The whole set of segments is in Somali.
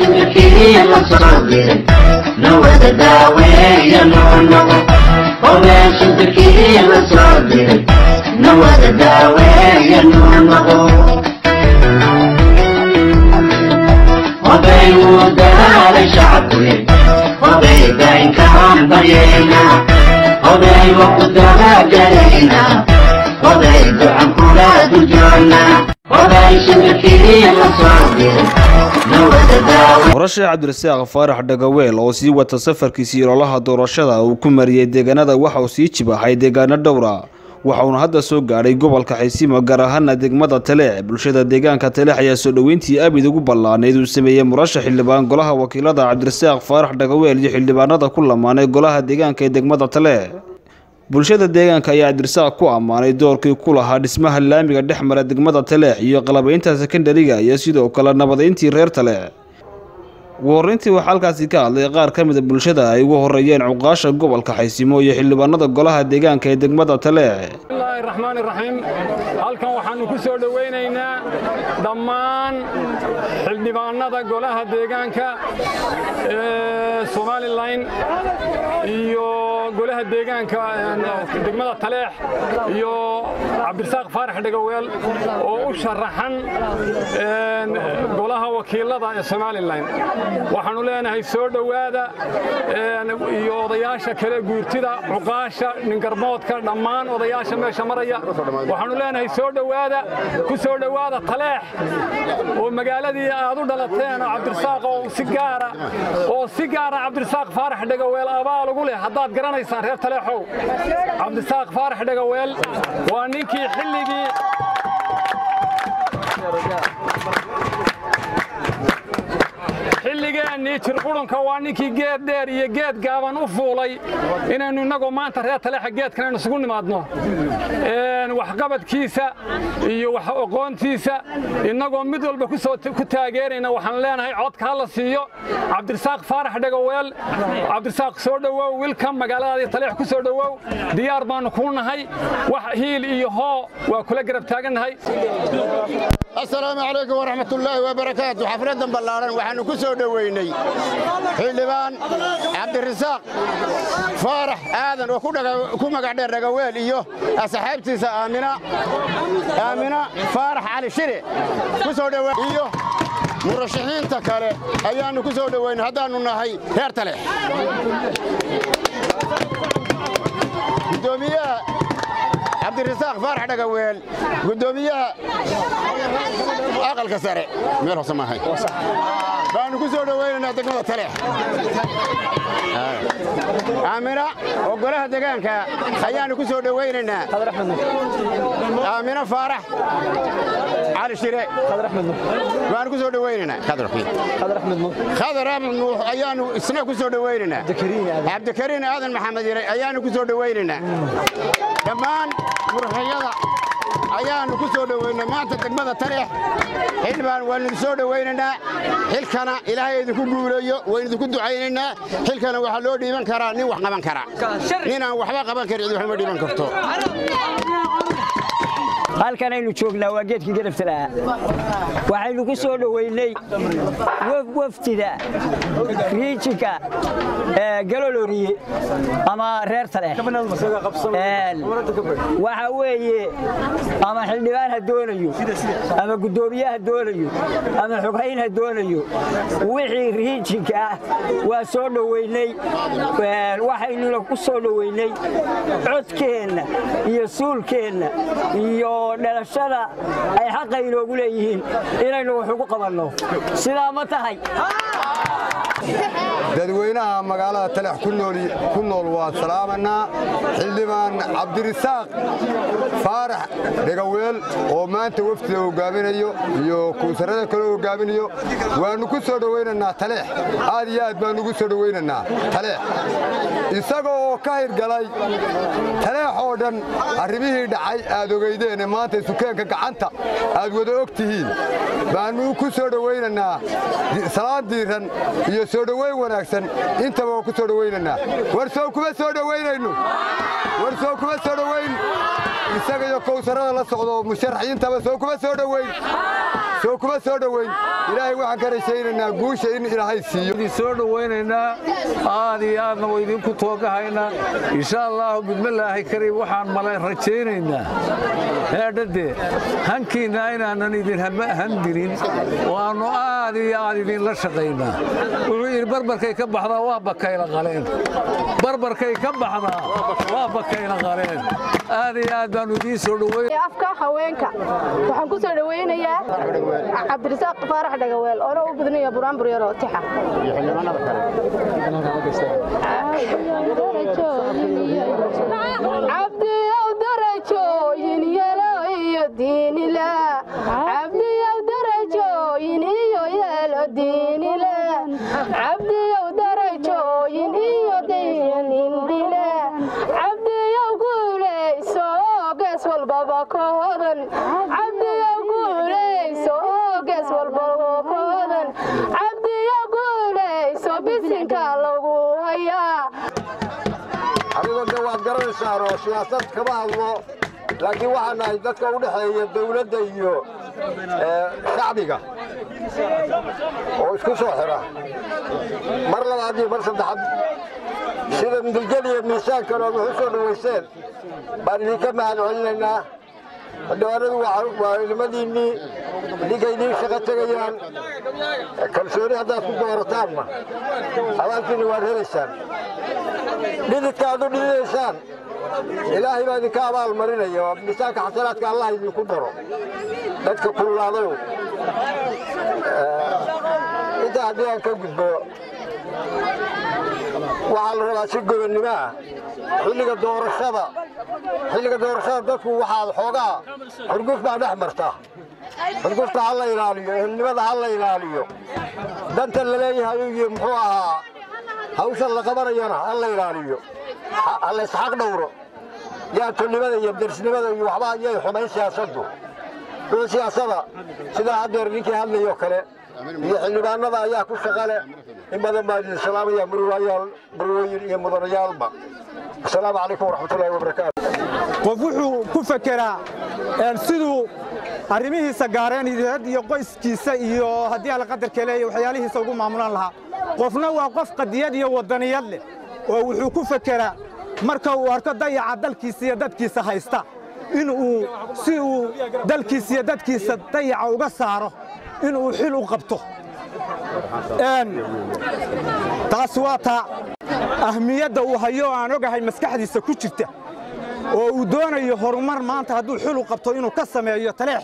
شبكي مصابر نواد داوية نونو وبين شبكي مصابر نواد داوية نونو وبين ودار شعبي وبين بين كان بينا وبين وقتها جرينا وبين دعم كلاد الجنة وبين شبكي مصابر ورشة عبد الرزاق فارح دغويل oo sii wata safarkiisii ololaha doorashada uu ku mariyay deegaanada waxa uu sii jibaxay deegaano dhowra waxa uu hadda soo gaaray gobolka Xaysiimo gaar ahaan degmada Taleex bulshada deegaanka Taleex ayaa soo dhaweyntii abid ugu ballaaneed uu sameeyay murashax xildhibaan golaha wakiilada Cabdi Rasaaq Faarax Dagaweel iyo xildhibaanada ku lamaanay golaha deegaanka ee degmada Taleex bulshada deegaanka ayaa Cabdi Rasaaq ku amaanay doorkii ku lahaa dhismaha laamiga dhexmara degmada Taleex iyo qalabaynta secondary-ga iyo sidoo kale nabadeyntii reer Taleex warrintii waxa halkaas ka hadlay qaar ka mid ah bulshada ay ugu horeeyeen cuqaasha gobolka Xaysiimo iyo xildhibaanada golaha deegaanka ee degmada Taleex Bismillahir Rahmanir Rahim halkan waxaan ku soo dhaweynaynaa dhammaan xildhibaanada golaha deegaanka Somaliland iyo golaha deegaanka degmada Taleex iyo Cabdi Rasaaq Faarax Dagaweel oo u sharaxan golaha wakiilada ee Somaliland waxaanu leenahay soo dhawaada iyo odayaasha kale guurtida cuqaasha ningarmoodka dhammaan odayaasha meesha maraya waxaanu leenahay soo dhawaada ku soo dhawaada Taleex oo magaaladii aad u dhalateen Cabdi Rasaaq oo si gaara Cabdi Rasaaq Faarax Dagaweel abaal ugu leh hadaad garanaysaan reer Taleexow Cabdi Rasaaq Faarax Dagaweel waa ninkii xilligii xilligeennii jirqudhanka waa ninkii geed dheer iyo geed gaaban u fuulay inaynu innagoo maanta reer Taleexa geedkan isugu nimaadno waxqabadkiisa iyo wax aqoontiisa innagoo mid walba ku taageerayna waxaan leenahay codka hala siiyo Cabdi Rasaaq Faarax Dagaweel Cabdi Rasaaq soo dhawow wiilka magaalada Taleex ku soo dhawow diyaar baanu ku nahay wax hiil iyo hoo waa kula garab taaganahay السلام عليكم ورحمة الله وبركاته حفلة بلارن وحنو كسو دويني حلبان عبد الرزاق فارح آذن وكما قاعدين رقويل إيوه أصحابتي آمنة فارح علي شري كسو دوين إيوه مرشحين تكالي أيانو كسو دوين هدانو نهي هير تليح قدومية عبد الرزاق فارح دغويل قدومية أقل كسرة ميرو سماهي بانو كسو دويننا دغمدا Taleex آمنة وقولها دغانكا أيانو كسو دويننا آمنة فارح علي شري بانو كسو دويننا خضر أحمد نوح أيانو سنة كسو دويننا عبد الكريم آذن محمد أيانو كسو دويننا كمان مرحيضة ayaanu ku soo dhaweynay maanta degmada Taleex xilbaan waan soo dhaweynaa xilkana ilaahay idinku guuleeyo waan idinku ducaynaynaa xilkana waxa loo dhiiban karaa nin wax qaban kara nin aan waxba qaban karin wax ma dhiiban karto halkan aynu joognaa waa geedkii garabta lahaa waxaynu ku soo dhaweynay waftida riijinka galoloriye ama reer Taleex waxa weeye ama xildhibaan ha doonayo ama gudoomiyaha doonayo ama xoghayn ha doonayo wixii riijinka waa soo dhaweynay waxaynu ku soo dhaweynay codkeena iyo suulkeena iyo dhalashada ay xaq inoogu leeyihiin inaynu wax ugu qabanno sidaa ma tahay dadweynaha magaalada Taleex ku nool waa salaamana xildhibaan Cabdi Rasaaq Faarax Dagaweel oo maanta waftiga hogaaminayo iyo kuusarada kale hogaaminayo waanu ku soo dhaweynaynaa Taleex aad iyo aad baanu ugu soo dhaweynaynaa Taleex isagoo ka hirgalay Taleex oo dhan arrimihii dhacay aad ogeydeen maanta sukeenka gacanta aad wada ogtihiin baanu ku soo dhaweynaynaa salaad diiran iyo soo dhaweyn wanaagsan intaba ku soo dhaweynana war soo kuma soo dhaweynayno war soo kuma soo dhaweyn isaga iyo kowsarada la socdo musharaxiintaba soo kuma soo dhoweyn ilaahay waxaan ka rajaynaynaa guusha in ilaahay siiyo soo dhawaynaynaa aad iyo aadna waa idinku toogahaynaa insha allahu bidmillaahi kariim waxaan male rajaynaynaa heedhadee hankiinna inaanan idin handilin oo aannu aad iyo aad idinla shaqaynaa wuxuu yidhi barbarkay ka baxdaa waa bakayla qaleen barbarkay ka baxdaa waa bakayla qaleen aad iyo aad baanu idiin soo dhaweyn afka haweenka waxaan ku soo dhaweynayaa cabdirasaaq faarax dhagaweel oo u gudnaya buraanbur yar oo tixa iyo xildhibaanada kale cabdi aw darajo yelo iyo diinila cabdi aw darajo iyo yelo diinila cabdi aw darajo iyo diinila cabdi aw guuleyso gas walbaba koodan cabdi aw guuleyso gas walbaba koodan cabdi aw guuleyso bisinka lagu hayaa adigoo waad garanaysaa oo siyaasad kama hadlo laakiin waxaan nahay dadka u dhexeeya dawladda iyo shacbiga oo isku soo xira mar labaad iyo mar saddexaad sida midilgeliya miisaankan oo wuxuu soo dhaweyseen baan idinka mahad celinaynaa xildhibaanadu waa ilmadiinnii idinkay idiin shaqo tegayaan kalsooni haddaad ku doorataanna abaalkiinna waad helaysaan dhididka aad u dhididaysaan ilaahay baa idinka abaal marinaya oo miisaanka xasanaadka allah idinku daro dadka kululaadayo intaa haddii aan ka gudbo waxaa la rabaa si gobonnimo ah xilliga doorashada dadku waxaad xoogaa xurguf baa dhex marta xurgufta ha la ilaaliyo ehelnimada ha la ilaaliyo danta la leeyahay iyo muxuu ahaa hawshan la qabanayana ha la ilaaliyo ha la isxaq dhowro yaantolnimada iyo darsnimada iyo waxba ayay xumayn siyaasaddu wixii siyaasada sidaa haddeer ninkii hadlayoo kale iyo xildhibaanada ayaa ku shaqa leh in badan baa idin salaamaya marwooyin iyo mudanayaalba asalaamu calaykum waraxmatullaahi wabarakaatu qof wuxuu ku fekeraa siduu arrimihiisa gaareeneed iyo qoyskiisa iyo haddii alla qadarka leeya waxyaalihiisa ugu maamulan lahaa qofna waa qof qadiyad iyo waddaniyad leh oo wuxuu ku fekeraa marka uu arko dayaca dalkiisa iyo dadkiisa haysta inuu si uu dalkiisa iyo dadkiisa dayaca uga saaro inuu xil u qabto taas waa taa ahmiyadda uu hayo aan ogahay maskaxdiisa ku jirta oo uu doonayo horumar maanta hadduu xil u qabto inuu ka sameeyo taleex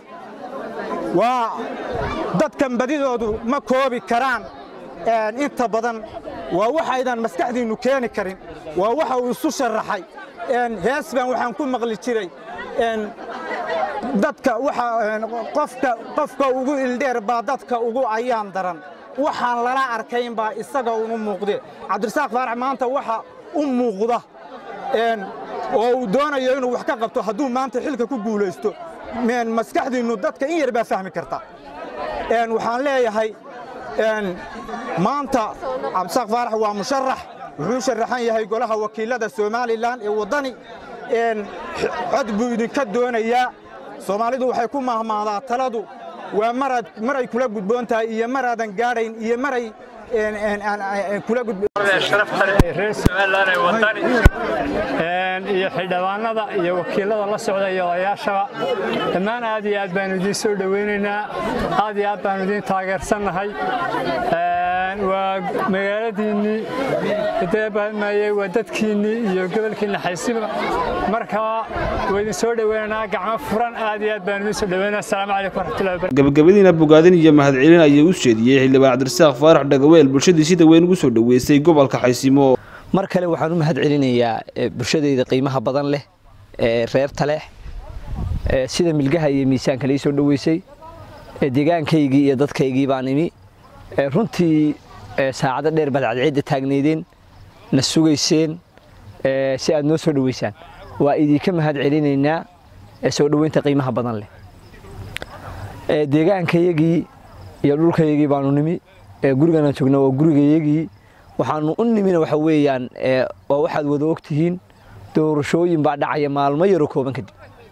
waa dadkan badidoodu ma koobi karaan inta badan waa waxaydan maskaxdiinnu keeni karin waa waxa uu isu sharaxay hees baan waxaan ku maqli jiray dadka qofka ugu ildheer baa dadka ugu ayaan daran waxaan lala arkayn baa isaga unu muuqde cabdirasaaq faarax maanta waxa u muuqda oo uu doonayo inuu wax ka qabto hadduu maanta xilka ku guulaysto maskaxdiinnu dadka in yar baa fahmi karta waxaan leeyahay maanta cabdirasaaq faarax waa musharax wuxuu sharaxan yahay golaha wakiilada Soomaaliland ee wadani cod buu idinka doonayaa Soomaalidu waxay ku mahmaadaa taladu waa maray kula gudboontahay iyo maraadan gaadhayn iyo maray kula gudboontahay reer Soomaaliland ee wadani iyo xildhibaanada iyo wakiilada la socda iyo odayaashaba dhammaan aad iyo aad baan idin soo dhaweynaynaa aad iyo aad baan idin taageersanahay waa magaaladiinii deebaanmayay waa dadkiinii iyo gobolkiina xaysiba marka waa idin soo dhaweynaynaa gacmo furan aad iyo aad baan idin soo dhaweynaynaa assalaamu calaykum waraxmatullaahi wabarakaatuh gabagabadiina bogaadin iyo mahadcelin ayay u jeediyey xildhibaan cabdirasaaq faarax dhagaweel bulshadii sida weyn ugu soo dhaweysay gobolka xaysimo mar kale waxaan u mahadcelinayaa bulshadayda qiimaha badan leh ee reer Taleex sida milgaha iyo miisaanka la soo dhaweysay deegaankaygii iyo dadkaygii baan imi runtii saacado dheer baad cadceed taagneedeen na sugayseen si aad noo soo dhaweysaan waa idinka mahadcelinaynaa soo dhaweynta qiimaha badan leh deegaankaygii iyo dhulkaygii baanu nimi gurigana joogna waa gurigaygii waxaanu u nimina waxa weeyaan waa waxaad wada ogtihiin doorashooyin baa dhacaya maalmo yaro kooban kadib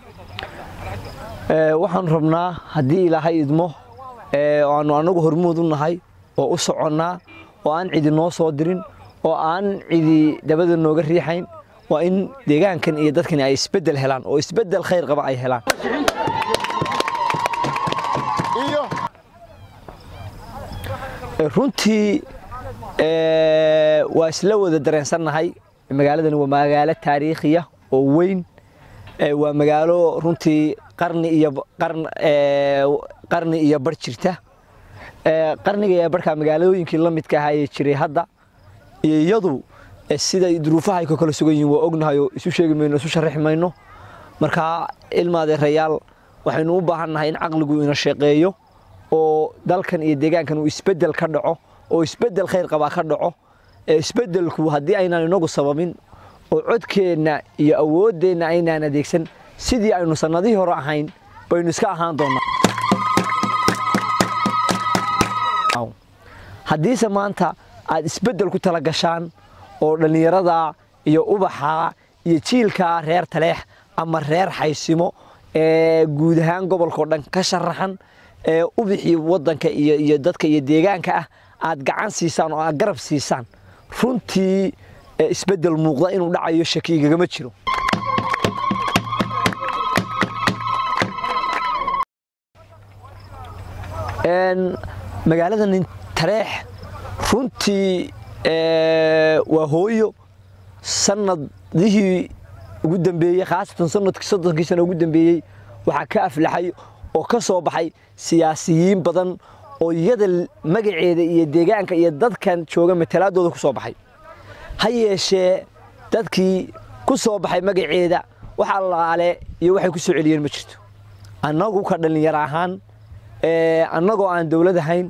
waxaan rabnaa haddii ilaahay idmo aanu anagu hormuud u nahay oo u soconnaa oo aan cidi noo soo dirin oo aan cidi dabada nooga riixayn waa in deegaankan iyo dadkan ay isbedel helaan oo isbedel khayr qaba ay helaan runtii waa isla wada dareensannahay magaaladan waa magaalo taariikhiya oo weyn waa magaalo runtii qarni iyo bar jirta qarniga iyo barka magaalooyinkii la midka ahaa jiray hadda iyadu sida duruufaha ay kala sugan yihiin waa ognahay oo isu sheegi mayno isu sharaxi mayno marka ilmaadeerayaal waxaynu u baahannahay in caqligu ina shaqeeyo oo dalkan iyo deegaankan uu isbedel ka dhaco oo isbedel khayr qaba ka dhaco isbedelku haddii aynaan inagu sababin oo codkeenna iyo awoodeenna aynaan adeegsan sidii aynu sanadihii hore ahayn baynu iska ahaan doonaa haddiise maanta aad isbedel ku tala gashaan oo dhallinyarada iyo ubaxa iyo jiilka reer Taleex ama reer Xaysimo guud ahaan gobolka dhan ka sharaxan ubixi wadanka iyo dadka iyo deegaanka ah aad gacan siisaan oo aad garab siisaan runtii isbedel muuqda inuu dhacayo shakiga ma jiro magaaladan Taleex runtii waa hooyo sanadihii ugu dambeeyay khaasatan sanadkii 30 sano ugu dambeeyay waxa ka aflaxay oo ka soo baxay siyaasiyiin badan oo iyada magaceeda iyo deegaanka iyo dadkan jooga matalaadooda ku soo baxay hayeeshee dadkii ku soo baxay magaceeda waxa laale iyo waxay ku soo celiyeen ma jirto annagu ka dhalinyaro ahaan annagoo aan dawlad ahayn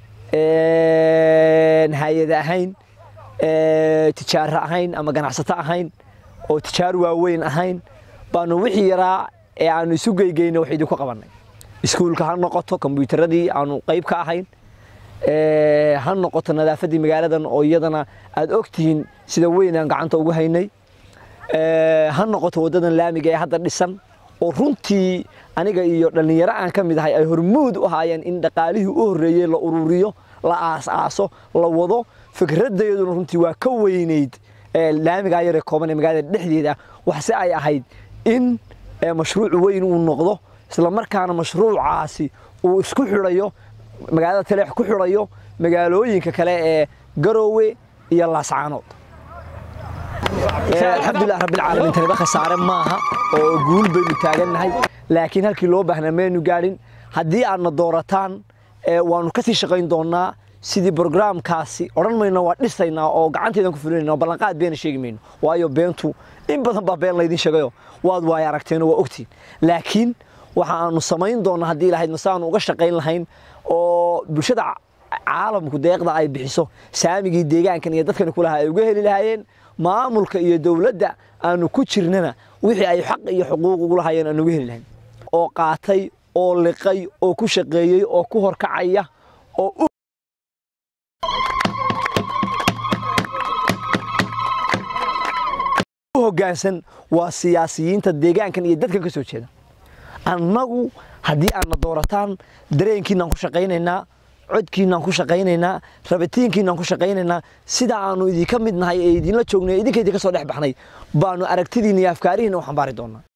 hay'ad ahayn tijaaro ahayn ama ganacsato ahayn oo tijaar waaweyn ahayn baanu wixii yaraa ee aanu isu geeygeeyno wax idinku qabanay iskuulka ha noqoto kombiyuutaradii aanu qayb ka ahayn ha noqoto nadaafadii magaaladan oo iyadana aad ogtihiin sida weyn aan gacanta ugu haynay ha noqoto wadadan laamiga ee hadda dhisan oo runtii aniga iyo dhalinyaro aan ka mid ahay ay hormuud u haayeen in dhaqaalihii u horeeyay la ururiyo la aas-aaso la wado fikradeeduna runtii waa ka weynayd laamiga yar ee kooban ee magaalada dhexdeeda wax si ay ahayd in mashruuc weyn uu noqdo isla markaana mashruucaasi uu isku xirayo magaalada Taleex ku xirayo magaalooyinka kale ee Garowe iyo Laascaanood alxamdulillah rabbil caalamiin tani ba khasaare maaha oo guul baynu taaganahay laakiin halkii loo baahnaa meenu gaarin haddii aadna doorataan waanu ka sii shaqayn doonaa sidii barnaamijkaasi oran mayno waa dhisaynaa oo gacanteedan ku fulinayna ballanqaad been sheegi mayno waayo beentu in badan baa been la idin sheegayo waad waay aragteen waa ogtiin laakiin waxa aanu samayn doonaa haddii ilaahay masaanu uga shaqayn lahayn oo bulshada caalamku deeqda ay bixiso saamigii deegaankan iyo dadkan ku lahaa ay uga heli lahaayeen maamulka iyo dawladda aanu ku jirnana wixii ay xaq iyo xuquuq ugu lahaayeen aanu uga heli lahayn oo qaatay oo liqay oo ku shaqeeyay oo ku horkacaya oo hoggaansan waa siyaasiyiinta deegaankan iyo dadkan ka soo jeeda annagu haddii aadna doorataan dareenkiinaan ku shaqaynaynaa codkiinaan ku shaqaynaynaa rabitaankiinaan ku shaqaynaynaa sida aanu idinka mid nahay ee idinla joognay idinka idinka soo dhex baxnay baanu aragtidiina iyo afkaarihiina u xambaari doonaa